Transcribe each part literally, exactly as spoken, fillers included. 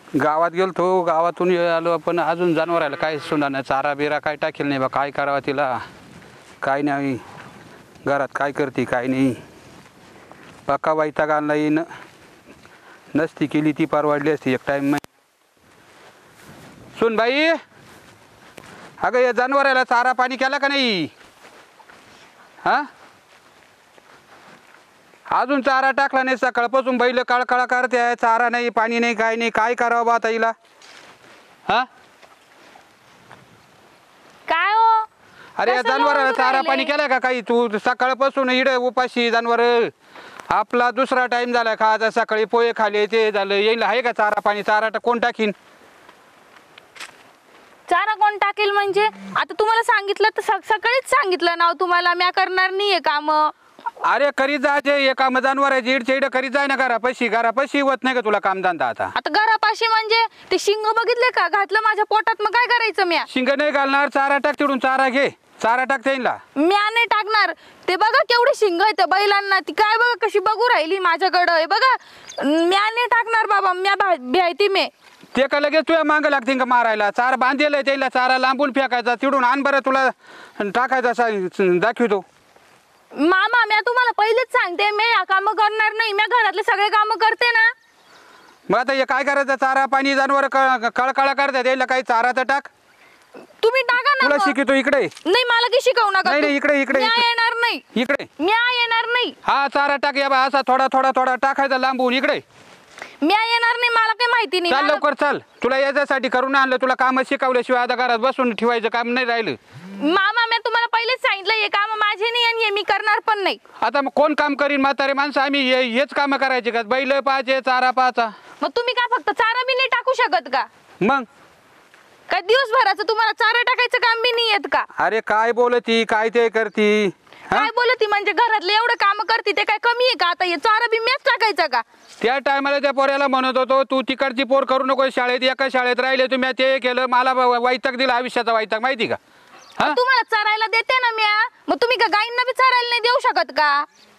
गावात गेलतो, गावातून आलो पण अजून जनावराला काय सुना चारा बिरा काय टाकेल नाही बा. काय करावं तिला काय नाही, घरात काय करते काय नाही. पक्का वैताग आणला येईन, नसती केली ती परवडली असती एक टाइम. सुन बाई, अगं या जनावराला चारा पाणी केला का नाही? हा, अजून चारा टाकला नाही. सकाळपासून बैल कळकळा करते आहे, चारा नाही पाणी नाही काय नाही. काय करावं बा आता हिला? हा, काय हो? अरे या कसं जनावराला लोळून चारा राहिले? पाणी केला का काही? तू सकाळपासून इड उपाशी जनावर. आपला दुसरा टाइम झाला खायचा, सकाळी पोहे खाले ते झालं. येईल आहे का चारा पाणी? चारा टा- कोण टाकीन? चारा कोण टाकेल म्हणजे? आता तुम्हाला सांगितलं तर स- सकाळीच सांगितलं ना हो तुम्हाला, म्या करणार नाहीये काम. अरे करीत जायचे एका जनावराची इडचे इड करीत जाय ना. घरापाशी घरापाशी होत नाही का तुला कामधंदा? आता आता घरापाशी म्हणजे ते शिंग बघितले का? घातलं माझ्या पोटात, मग काय करायचं म्या? शिंग नाही घालणार, चारा टाक तिकडून. चारा घे, चारा टाकता येईल. म्या नाही टाकणार. ते बघा केवढे शिंग आहे त्या बैलांना. ती काय बघा कशी बघू राहिली माझ्याकडं. हे बघा, म्या नाही टाकणार बाबा. म्या भ्यायती मे ते का लगेच तुझ्या मागं लागतील का मारायला? चार बांधलेलं त्याला, चारा लांबून फेकायचा तिडून आण बरं. तुला टाकायचा सा- दाखवतो. मामा, म्या तुम्हाला पहिलेच सांगते, मी या काम करणार नाही. म्या घरातले सगळे काम करते ना. मग आता हे काय करायचं? चारा पाणी जनावर कळकळा करतात त्याला. काही चारा तर टाक. तुम्ही टाका ना तुला मग. शिकतो इकडे. नाही, मला की शिकवू नका. नाही, तू. नाही, इकडे, इकडे, म्या इकडे. येणार नाही. इकडे म्या येणार नाही. हा चारा टाक. या बा असा थोडा थोडा थोडा टाकायचा लांबून. इकडे म्या येणार नाही. मला काही माहिती नाही. चाल मला- लवकर चाल. तुला याच्यासाठी करून आणलं. तुला काम शिकवल्याशिवाय आता घरात बसून ठेवायचं काम नाही राहिलं. मामा, मी तुम्हाला पहिलेच सांगितलं, हे काम माझे नाही आणि हे मी करणार पण नाही. आता मग कोण काम करीन? म्हातारे माणसं आम्ही हे- हेच काम करायचे का? बैल पाहायचे, चारा पाहायचा. मग तुम्ही काय फक्त चारा बी नाही टाकू शकत का? मग काय दिवसभराचं तुम्हाला चारा टाकायचं काम बी नाही येत का? अरे काय बोलती, काय ते करती? हा? काय बोलती म्हणजे? घरातले एवढं काम करते ते काय कमी आहे का? आता हे चारा बी मॅच टाकायचा का? त्या टायमाला त्या पोऱ्याला म्हणत होतो तू तिकडची पोर करू नको शाळेत. एका शाळेत राहिले तुम्ही, ते केलं. मला व- वैताग दिला आयुष्याचा वैताग, माहिती का? हा, तुम्हाला चरायला देते ना म्या, मग तुम्ही का गाईंना बी चरायला नाही देऊ शकत का?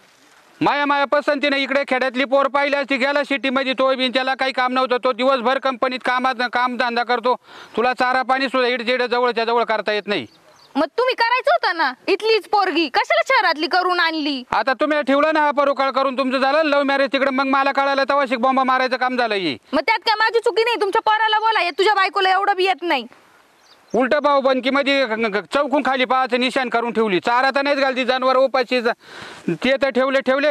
माया माया पसंतीने इकडे खेड्यातली पोर पाहिली असती, गेला सिटीमध्ये. तो बिन त्याला काही काम नव्हतं. तो दिवसभर कंपनीत कामात काम धंदा करतो. तुला चारा पाणी सुद्धा इडजेड जवळच्या जवळ करता येत नाही. मग तुम्ही करायचं होतं ना. इथलीच पोरगी कशाला शहरातली करून आणली? आता तुम्ही ठेवला ना हा परोकाळ करून. तुमचं झालं लव्ह मॅरेज तिकडे. मग मला कळालं तेव्हा शिक बॉम्बा मारायचं काम झालं. ही मग त्यात काय माझी चुकी नाही? तुमच्या पोराला बोला, हे तुझ्या बायकोला एवढं बी येत नाही. उलट भाऊ बनकी मध्ये चौकून खाली पाहायचं निशाण करून ठेवली. चारा तर नाहीच घालती जनावर उपाशी. ते तर ठेवले ठेवले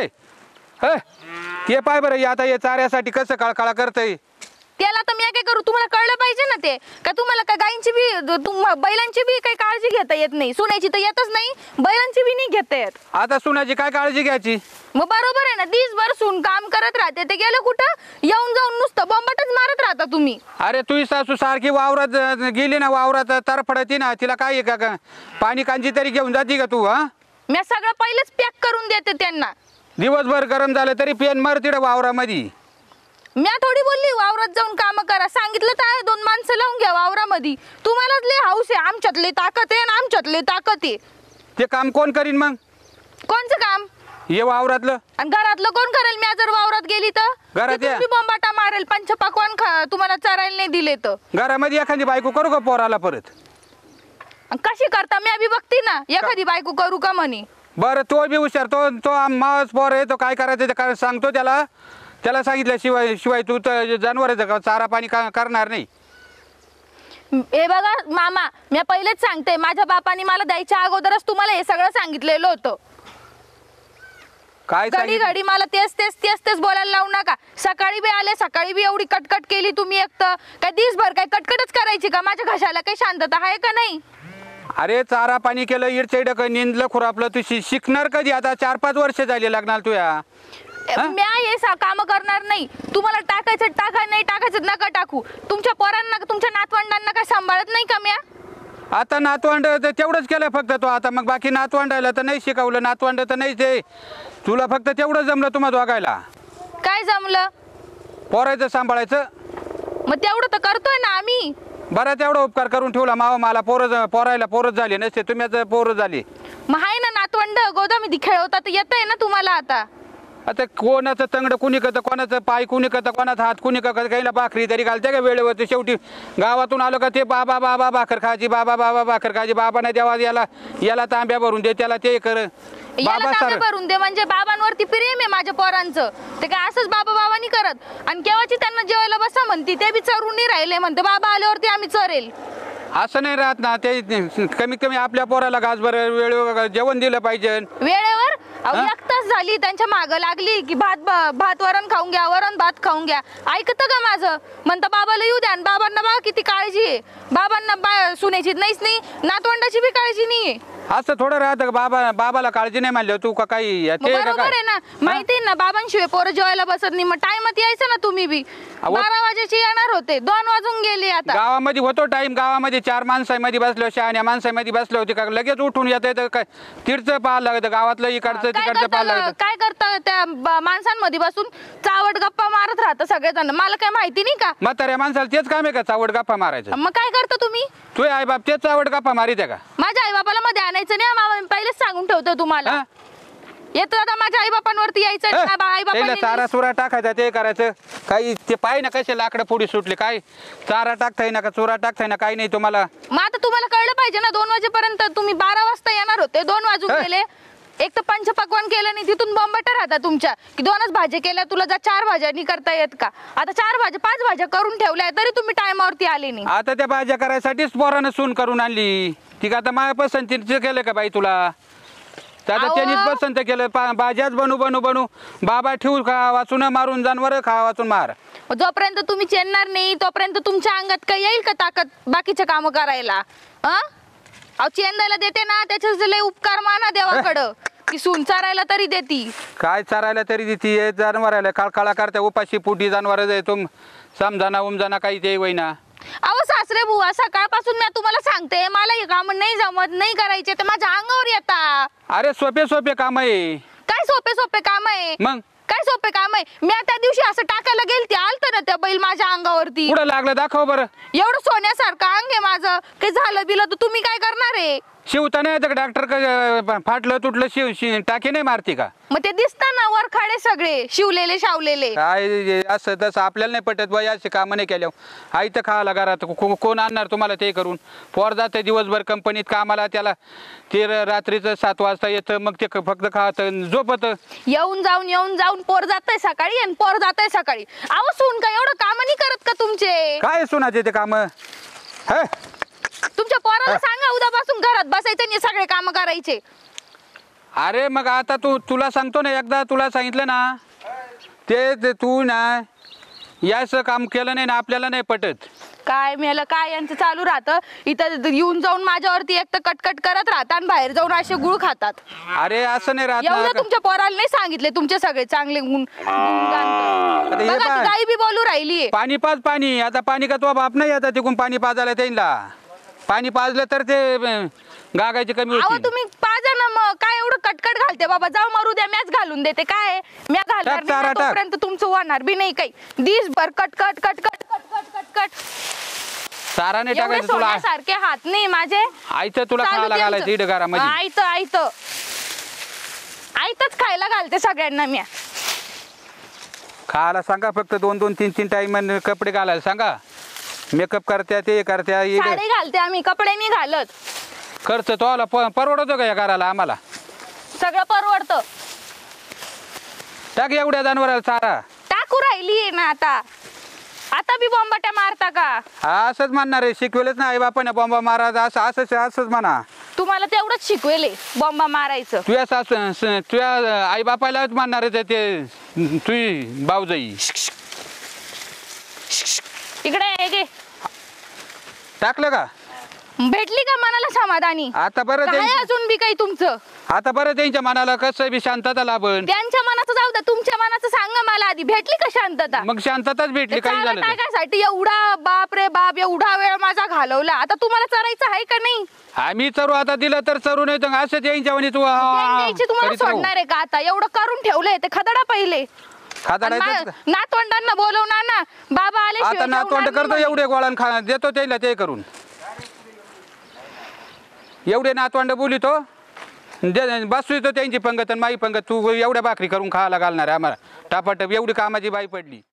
ह ते पाय बरं. आता हे चाऱ्यासाठी कसं काळकाळा करतय. त्याला तर मी काय करू? तुम्हाला कळलं पाहिजे ना. ते का तुम्हाला का गायींची बी तुम- बैलांची बी काही काळजी घेता येत नाही? सुनायची तर येतच नाही, बैलांची बी नाही घेता येत. आता सुनाची काय काळजी घ्यायची? मग बरोबर आहे ना. दिवसभर सून काम करत राहते, ते गेलं कुठं? येऊन जाऊन नुसतं बॉम्बटच मारत राहता तुम्ही. अरे तुझी सासू सारखी वावरात गेली ना, वावरात तरफडती ना. तिला काय आहे का का पाणी कांजी तरी घेऊन जाती का तू? हा, मी सगळं पहिलेच पॅक करून देते त्यांना. दिवसभर गरम झालं तरी पेन मर तिकडे वावरामध्ये. म्या थोडी बोलली वावरात जाऊन काम करा. सांगितलं तर आहे, दोन माणसं लावून घ्या वावरामध्ये. तुम्हालाच लय हाऊस आहे. आमच्यातले ताकद आहे आणि आमच्यातले ताकद आहे. ते काम कोण करीन मग? कोणचं काम? हे वावरातलं. आणि घरातलं कोण करेल? म्या जर वावरात गेली तर घरात तिथून या. बी बॉम्बाटा मारेल. पंचपक्वान्न खा तुम्हाला चरायला नाही दिले तर. घरामध्ये एखादी बायको करू का पोराला परत? आणि कशी करता? म्या बी बघती ना. एखादी बायको करू का म्हणे. बरं तो बी हुशार. तो तो मास पोर आहे. तो काय करायचं ते काय सांगतो त्याला. त्याला सांगितल्याशिवाय शिवाय तू तर जनावर चारा पाणी का करणार नाही. हे बघा मामा, मी पहिलेच सांगते, माझ्या बापाने मला द्यायच्या अगोदरच तुम्हाला हे सगळं सांगितलेलं होतं. काय घडी सांगितलं? घडी मला तेच तेच तेच तेच बोलायला लावू नका. सकाळी बी आले, सकाळी बी एवढी कटकट केली तुम्ही. एक तर काय दिवसभर काय कटकटच करायची का? माझ्या घशाला काही शांतता आहे का नाही? अरे चारा पाणी केलं, इडचेड निंदलं खुरापलं. तू शि- शिकणार कधी? आता चार पाच वर्ष झाली लग्नाला तुया. हा? म्या हे काम करणार नाही. तुम्हाला टाकायचं टाका, नाही टाकायचं नका टाकू. तुमच्या पोरांना, तुमच्या नातवंडांना काय सांभाळत नाही का म्या? आता नातवंड तर तेवढंच केलं फक्त तो. आता मग बाकी नातवंडायला तर नाही शिकवलं. नातवंड तर नाही ते. तुला फक्त तेवढं जमलं तुम्हाला दोघायला. काय जमलं? पोरायचं सांभाळायचं. मग तेवढं तर करतोय ना आम्ही. बरं तेवढा उपकार करून ठेवला मावा मला. पोरं पोरायला पोरच झाली नसते. तुम्ही आता पोरं झाली. मग आहे ना नातवंड गोदामध्ये खेळवता तर येत आहे ना तुम्हाला आता. आता कोणाचं तंगड कुणी करतं, कोणाचं पाय कुणी करतं, कोणाचा हात कुणी करतं, काहीला भाकरी तरी घालते का वेळेवरती. शेवटी गावातून आलो का ते बाबा बाबा भाकर खायची, बाबा बाबा भाकर खायची, बाबाने देवा याला याला तांब्या भरून दे, त्याला ते कर याला बाबा तांबे सर. भरून दे म्हणजे बाबांवरती प्रेम आहे माझ्या पोरांचं. ते काय असंच बाबा बाबा नाही करत. आणि केव्हाची त्यांना जेवायला बसा म्हणती, ते बी चरून नाही राहिले म्हणते बाबा आल्यावरती आम्ही चरेल. असं नाही राहत ना, ते कमीत कमी आपल्या पोराला गाजभर वेळेवर जेवण दिलं पाहिजे. वेळेवर अहो, हा? एक तास झाली त्यांच्या मागं लागली की भात भात वरण खाऊन घ्या, वरण भात खाऊन घ्या. ऐकतं का माझं? म्हणतं बाबाला येऊ द्या. आणि बाबांना बघा किती काळजी आहे. बाबांना बा सुनेची नाहीच नाही, नातवंडाची बी काळजी नाहीये. असं थोडं राहतं का बाबा बाबाला काळजी नाही म्हणलं तू का काही मग ते का बरोबर काय? आहे ना, माहिती आहे ना बाबांशिवाय पोरं जेवायला बसत नाही. मग टाइमात यायचं ना तुम्ही बी. अहो. बारा वाजेची येणार होते, दोन वाजून गेले आता. गावामध्ये होतो टाइम, गावामध्ये चार माणसामध्ये बसलो, शहाण्या माणसामध्ये बसले होते का लगेच उठून येत येतं काय तिकडचं पाहायला लागतं, गावातलं इकडचं काय तिकडचं पाहायला करता लागतं. काय करता त्या ब- माणसांमध्ये बसून चावट गप्पा मारत राहता सगळेजण. मला काय माहिती नाही का? म्हाताऱ्या माणसाला तेच काम आहे का चावड गप्पा मारायचं? मग काय करता तुम्ही? तू आई बाप तेच चावड गप्पा मारित आहे का? माझ्या आई बापाला मध्ये आणायचं नाही. मामा मी पहिलेच सांगून ठेवतो तुम्हाला. हा? येतो आता माझ्या आई बापांवरती यायचं अ, नाही. आई त्याला चारा बापा चुरा टाकायचा ते करायचं काही ते पाय ना कसे लाकडं पुढे सुटले, काय चारा टाकताय ना का चुरा टाकताय ना काही नाही तुम्हाला. मग आता तुम्हाला कळलं पाहिजे ना, दोन वाजेपर्यंत तुम्ही बारा वाजता येणार होते, दोन वाजून अ. गेले. एक तर पंचपक्वान केलं नाही, तिथून बॉम्बटा राहता तुमच्या की दोनच भाज्या केल्या, तुला जा चार भाज्या नाही करता येत का? आता चार भाज्या पाच भाज्या करून ठेवल्या तरी तुम्ही टायमावरती आले नाही. आता त्या भाज्या करायसाठीच पोरानं सून करून आणली. ती का आता माझ्या पसंतीचं केलं का बाई तुला? तर आता अहो. त्यांनीच पसंत केलं, पा- भाज्याच बनू बनू बनू बाबा ठेवू खा वाचून मारून जनावर खा वाचून मार. जोपर्यंत तुम्ही चेनणार नाही तोपर्यंत तुमच्या अंगात काही येईल का ताकद बाकीचे काम करायला? अं? अहो चेंदायला देते ना, त्याच्याच लय उपकार माना देवाकडं की सून चारायला तरी देती. काय चारायला तरी देते जनावराला काळकाळा करते, उपाशी पोटी जनावर तुम समजाना उमजाना काही ते होईना. अहो सासरे बुवा, सकाळपासून मी तुम्हाला सांगते मला हे काम नाही जमत, नाही करायचे, ते माझ्या अंगावर येता. अरे सोपे सोपे काम आहे. काय सोपे सोपे काम आहे? मग काय सोपे काम आहे? मी त्या दिवशी असं टाकायला गेलते, आलत ना त्या बैल माझ्या अंगावरती. कुठं लागलं दाखव बरं. एवढं सोन्यासारखं अंग आहे माझं, काही झालं बिलं तर तुम्ही काय करणार आहे? शिवता नाही येतं का डॉक्टर का फाटलं तुटलं शिव शि- टाकी नाही मारती का? मग ते दिसतं ना वरखाडे सगळे शिवलेले शावलेले. काय असं तसं आपल्याला नाही पटत बाई, अशी कामं नाही केल्या. आई तर खायला घरात को- कोण आणणार तुम्हाला ते करून? पोर जाते दिवसभर कंपनीत कामाला, त्याला ते र- रात्रीचं सात वाजता येतं, मग ते क- फक्त खातं झोपत. येऊन जाऊन येऊन जाऊन पोर जातंय सकाळी आणि पोर जातंय सकाळी. अहो सून का एवढं काम नाही करत का तुमचे? काय सुनाचे ते काम? हे तुमच्या पोराला सांगा उद्यापासून घरात बसायचं आणि हे सगळे काम करायचे. अरे मग आता तू तुला सांगतो ना, एकदा तुला सांगितलं ना ते ते तू ना याचं काम केलं नाही ना आपल्याला नाही पटत. काय मेलं काय यांचं चालू राहतं इथं येऊन जाऊन माझ्यावरती एक तर कटकट करत राहतात आणि बाहेर जाऊन असे गुळ खातात. अरे असं नाही राहत एवढं ना. तुमच्या पोराला नाही सांगितले तुमचे सगळे चांगले गुण गुणगान. आता हे बघा ती पाय. गाई बी बोलू राहिली. पाणी पाज पाणी, आता पाणी का तो बाप नाही आता तिकून पाणी पाजायला त्यांना. पाणी पाजलं तर ते अं, गागायची कमी अहो होती. तुम्ही पाजा ना, मग काय एवढं कटकट घालते बाबा? जाऊ मारू द्या, मॅच घालून देते. काय म्या घालणार टाक, नाही चारा ना, टाक. तोपर्यंत तुमचं होणार बी नाही काही. दिसभर कटकट कटकट कटकट कटकट. चाराने एवढे टाकायचं तुला. सोन्यासारखे हात नाही माझे. आईचं तुला चालू खायला दे घालायचं आमचं. इड घरामध्ये. आयतं आयतं आयतच खायला घालते सगळ्यांना म्या. खायला सांगा फक्त दोन दोन तीन तीन टाइम कपडे घालायला सांगा. मेकअप करत्या ते करत्या इड. साडी घालते आम्ही, कपडे नाही घालत. खर्च तो आला प- परवडतो का या घराला आम्हाला? सगळं परवडतं. टाक एवढ्या जनावराला चारा. टाकू राहिली ना आता. आता बी बॉम्बाट्या मारता का? हा असंच म्हणणार आहे, शिकवेलच ना आई बापाने बॉम्बा मारा असं असंच असंच म्हणा. तुम्हाला तेवढंच शिकवेले बॉम्बा मारायचं. तुझ्या सास स- तुझ्या आई बापालाच म्हणणार आहे ते तुझी भाऊजाई. इकडे ये गे. टाकलं का? भेटली का मनाला समाधानी? आता बरं काय त्यांच्या- अजून बी काही तुमचं? आता बरं त्यांच्या मनाला कसं बी शांतता लाभन. त्यांच्या मनाचं जाऊ द्या, तुमच्या मनाचं सांगा मला आधी. भेटली का शांतता? मग शांतताच भेटली काही झालं तर. टाकायसाठी एवढा बाप रे बाप एवढा वेळ माझा घालवला. आता तुम्हाला चरायचं आहे का नाही? आम्ही चरू आता दिलं तर चरू नाही तर असंच यांच्या म्हणे तू हा- हा- द्यायची तुम्हाला करीत राहू. सोडणार आहे का आता? एवढं करून ठेवलंय ते खदडा पहिले. खादाडायचं आणि मा- नातवंडांना बोलवणार ना, बाबा आले आता नातवंड करतो एवढे गोळान खा देतो त्याला ते करून. एवढे नातवंड बोलितो जे- बसू तो त्यांची पंगत आणि माई पंगत तू एवढ्या भाकरी करून खायला घालणार आहे आम्हाला टापाटप एवढी कामाची बाई पडली.